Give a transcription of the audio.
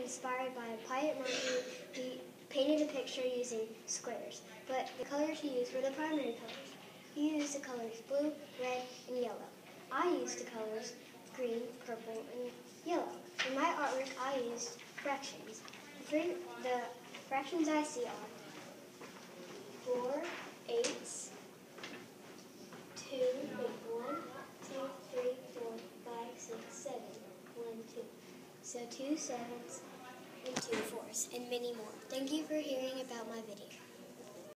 inspired by a quiet monkey. He painted a picture using squares, but the colors he used were the primary colors. He used the colors blue, red, and yellow. I used the colors green, purple, and yellow. In my artwork, I used fractions. The fractions I see are 4 8s, 2, 1, 2, 3, 4, 5, 6, 7, 1, 2. So 2 7s and 2 4s, and many more. Thank you for hearing about my video.